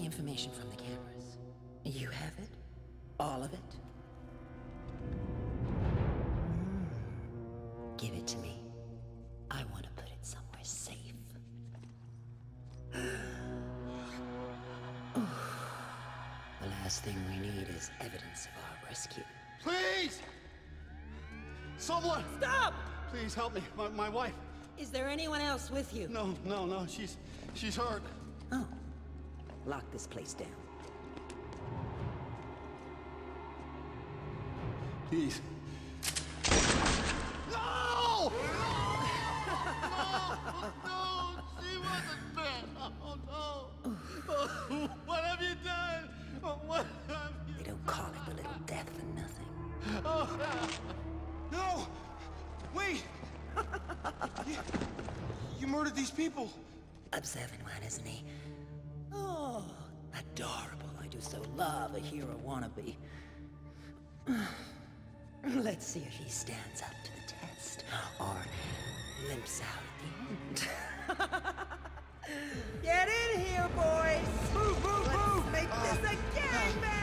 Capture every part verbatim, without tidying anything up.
information from the cameras. You have it? All of it? Mm. Give it to me. I want to put it somewhere safe. The last thing we need is evidence of our rescue. Please! Someone! Stop! Please help me. My, my wife. Is there anyone else with you? No, no, no. She's... she's hurt. Oh. Lock this place down. Please. No! No! No! She wasn't bad. Oh, no. Oh, what have you done? Oh, what have you They don't call it the little death for nothing. Oh. No! Wait! you, you murdered these people. Observant one, isn't he? Oh, adorable. I do so love a hero wannabe. Let's see if he stands up to the test, or limps out at the end. Get in here, boys! Move, move, Let's move! Make uh, this a gangbang!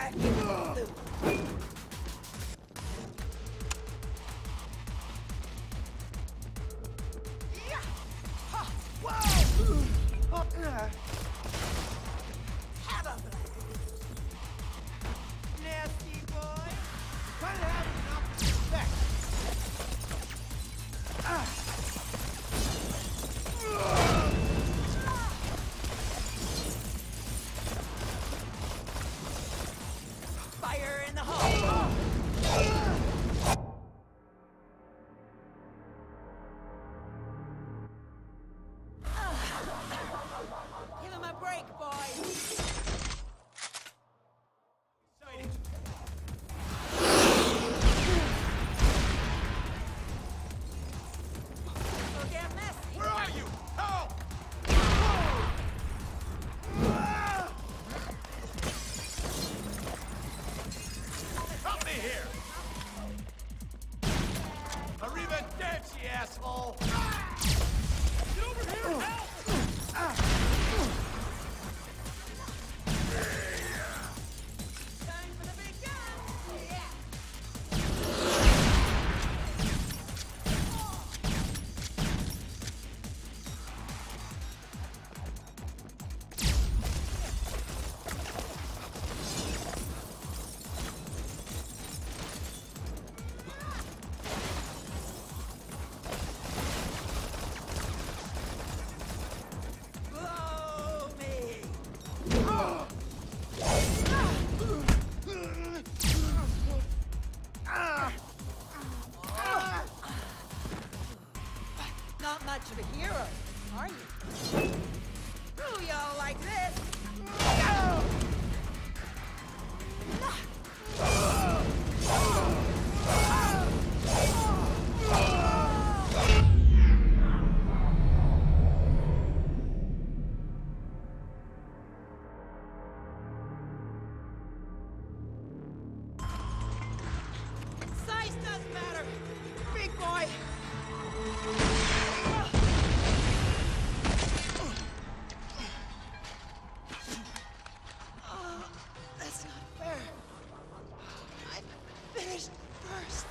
back into the loop. Nasty boy. Kind of have enough respect. Ah. Fire in the hole. Give him a break, boys. Exciting. Don't get messy. Where are you? Help! Help me here! Arrivederci, asshole! Get over here! Help! Time for the big gun. Yeah. Blow me. Not much of a hero, are you? Screw y'all like this. Size doesn't matter. Big boy. Oh, that's not fair. I finished first.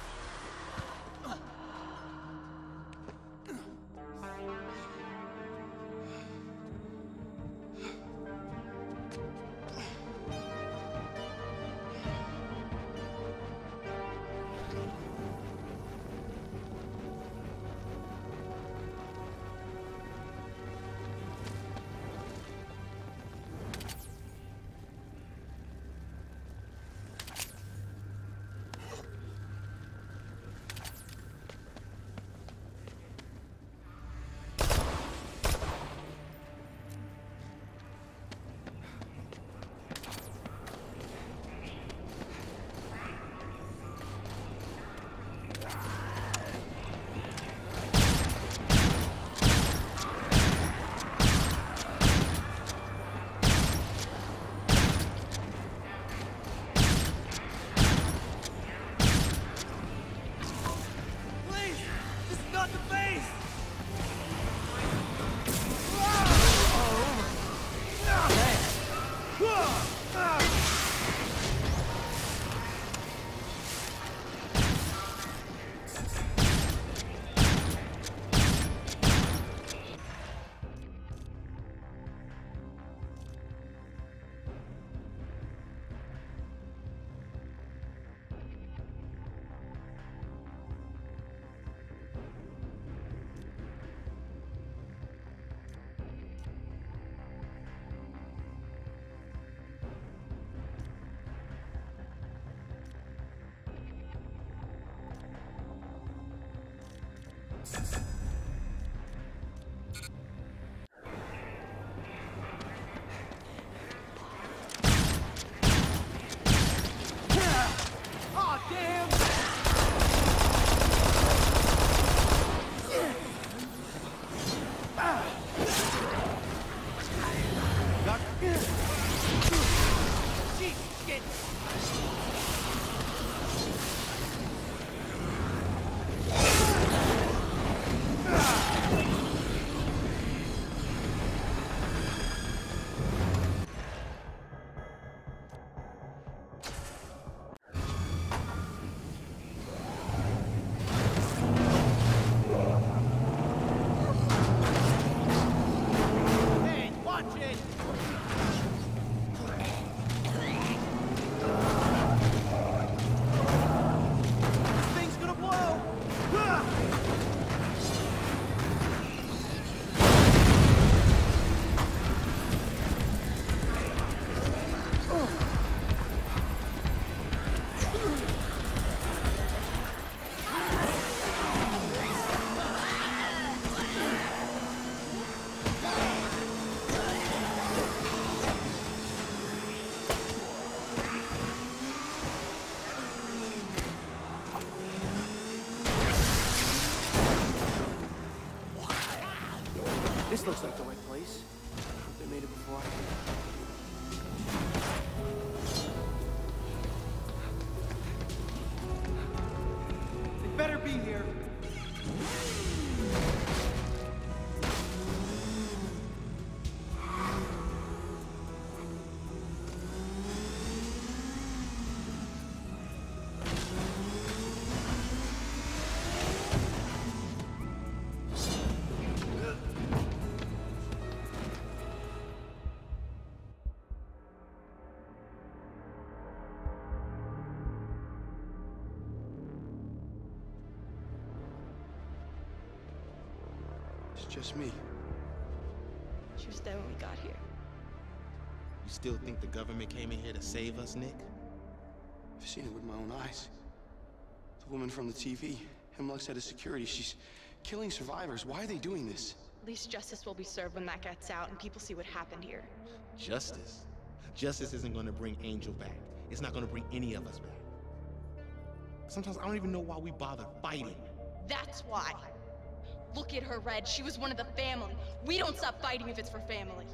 Please, this is not the base. Oh, damn! This looks like the right place. They made it before I did. They better be here. It's just me. She was dead when we got here. You still think the government came in here to save us, Nick? I've seen it with my own eyes. The woman from the T V, Hemlock's head of security, she's killing survivors. Why are they doing this? At least justice will be served when that gets out and people see what happened here. Justice? Justice isn't going to bring Angel back. It's not going to bring any of us back. Sometimes I don't even know why we bother fighting. That's why. Look at her, Red. She was one of the family. We don't stop fighting if it's for family.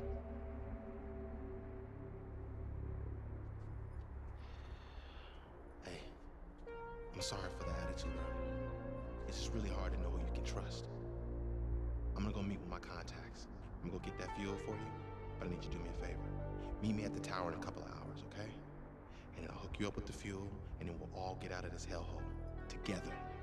Hey, I'm sorry for the attitude earlier. It's just really hard to know who you can trust. I'm gonna go meet with my contacts. I'm gonna go get that fuel for you, but I need you to do me a favor. Meet me at the tower in a couple of hours, okay? And then I'll hook you up with the fuel, and then we'll all get out of this hellhole together.